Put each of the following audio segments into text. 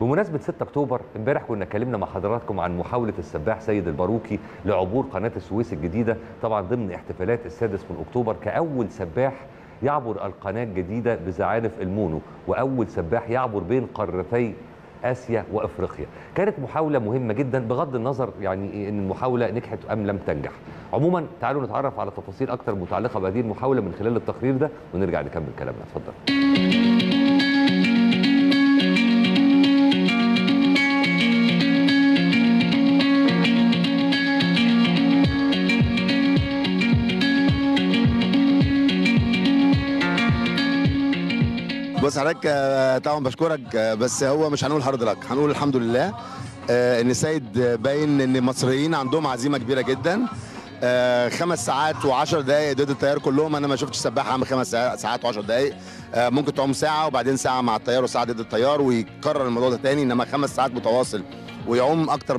بمناسبة 6 أكتوبر امبارح كنا اتكلمنا مع حضراتكم عن محاولة السباح سيد الباروكي لعبور قناة السويس الجديدة، طبعا ضمن احتفالات السادس من أكتوبر كأول سباح يعبر القناة الجديدة بزعانف المونو، وأول سباح يعبر بين قارتي آسيا وأفريقيا. كانت محاولة مهمة جدا بغض النظر يعني إن المحاولة نجحت أم لم تنجح. عموما تعالوا نتعرف على تفاصيل أكتر متعلقة بهذه المحاولة من خلال التقرير ده ونرجع نكمل كلامنا. اتفضل. بص حضرتك، طبعا بشكرك، بس هو مش هنقول هارد لك، هنقول الحمد لله ان السيد باين ان المصريين عندهم عزيمه كبيره جدا. 5 ساعات و10 دقائق ضد التيار كلهم. انا ما شفتش سباح عامل 5 ساعات و10 دقائق. ممكن تعوم ساعه وبعدين ساعه مع التيار وساعه ضد التيار ويكرر الموضوع ده تاني، انما 5 ساعات متواصل ويعوم اكتر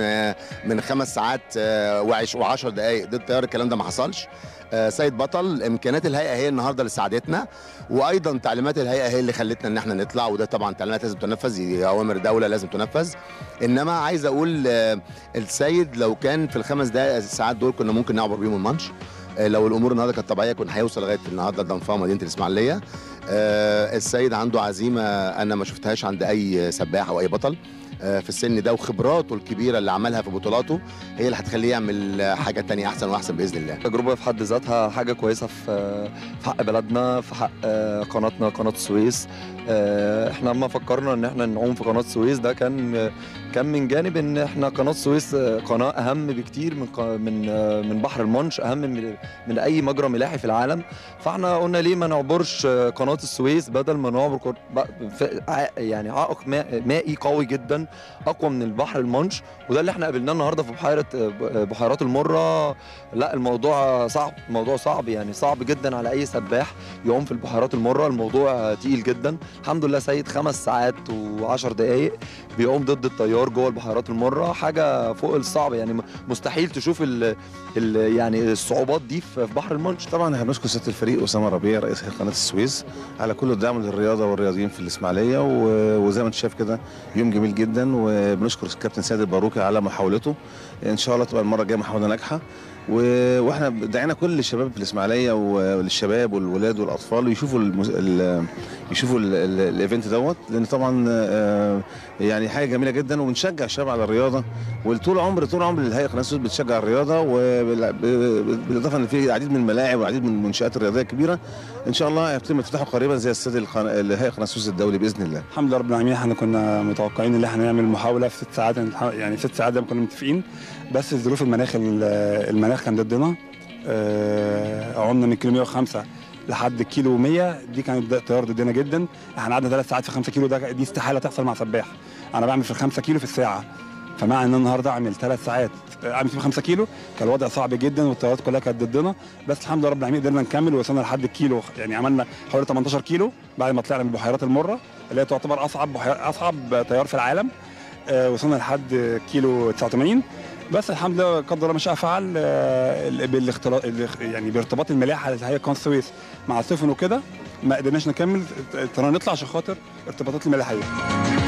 من 5 ساعات و10 دقائق ضد التيار، الكلام ده ما حصلش. سيد بطل. امكانيات الهيئه هي النهارده اللي ساعدتنا، وايضا تعليمات الهيئه هي اللي خلتنا ان احنا نطلع، وده طبعا تعليمات لازم تنفذ، دي اوامر دوله لازم تنفذ. انما عايز اقول السيد لو كان في ال5 دقائق ساعات دول كنا ممكن نعبر بيهم المانش. لو الامور النهارده كانت طبيعيه كنا هيوصل لغايه النهارده دنفاع مدينه الاسماعيليه. السيد عنده عزيمه انا ما شفتهاش عند اي سباح او اي بطل في السن ده، وخبراته الكبيره اللي عملها في بطولاته هي اللي هتخليه يعمل حاجه تانية احسن واحسن باذن الله. تجربه في حد ذاتها حاجه كويسه في حق بلدنا، في حق قناتنا قناه السويس. احنا لما فكرنا ان احنا نعوم في قناه السويس ده كان من جانب ان احنا قناه السويس قناه اهم بكتير من بحر المانش، اهم من اي مجرى ملاحي في العالم. فاحنا قلنا ليه ما نعبرش قناه السويس بدل ما نعبر يعني عائق مائي قوي جدا اقوى من البحر المانش، وده اللي احنا قابلناه النهارده في بحيرات المره. لا الموضوع صعب، الموضوع صعب يعني صعب جدا على اي سباح يعوم في البحيرات المره، الموضوع تقيل جدا. الحمد لله سيد 5 ساعات و10 دقائق بيعوم ضد التيار جوه البحيرات المره، حاجه فوق الصعب يعني مستحيل تشوف يعني الصعوبات دي في بحر المانش. طبعا احنا بنشكر سياده الفريق اسامه ربيع رئيس قناه السويس على كل الدعم للرياضه والرياضيين في الاسماعيليه، وزي ما انت شايف كده يوم جميل جدا، وبنشكر الكابتن سيد الباروكي على محاولته. ان شاء الله تبقى المره الجايه محاوله ناجحه، واحنا دعينا كل الشباب في الاسماعيليه والشباب والولاد والاطفال يشوفوا الايفنت دوت، لان طبعا يعني حاجه جميله جدا، وبنشجع الشباب على الرياضه. وطول عمر الهيئه قناه السويس بتشجع الرياضه، وبالاضافه ان في العديد من الملاعب والعديد من المنشات الرياضيه الكبيره ان شاء الله هيتم افتتاحه قريبا زي استاد الهيئه قناه السويس الدولي باذن الله. الحمد لله رب العالمين. احنا كنا متوقعين ان احنا نعمل محاوله في 6 ساعات، يعني 6 ساعات ده كنا متفقين، بس ظروف المناخ كان ضدنا. عمنا من كيلو 105 لحد كيلو 100 دي كانت التيار ضدنا جدا. احنا قعدنا 3 ساعات في 5 كيلو، دي استحاله تحصل مع سباح. انا بعمل في 5 كيلو في الساعه، فمع ان النهارده اعمل 3 ساعات اعمل في 5 كيلو كان الوضع صعب جدا والتيارات كلها كانت ضدنا. بس الحمد لله رب العالمين قدرنا نكمل ووصلنا لحد الكيلو، يعني عملنا حوالي 18 كيلو بعد ما طلعنا من البحيرات المره اللي هي تعتبر اصعب تيار في العالم. وصلنا لحد كيلو 89. بس الحمد لله قدر الله ما شاء فعل، يعني بارتباط الملاحه اللي هي قناه السويس مع السفن وكده ما قدرناش نكمل، اضطرينا نطلع عشان خاطر ارتباطات الملاحيه.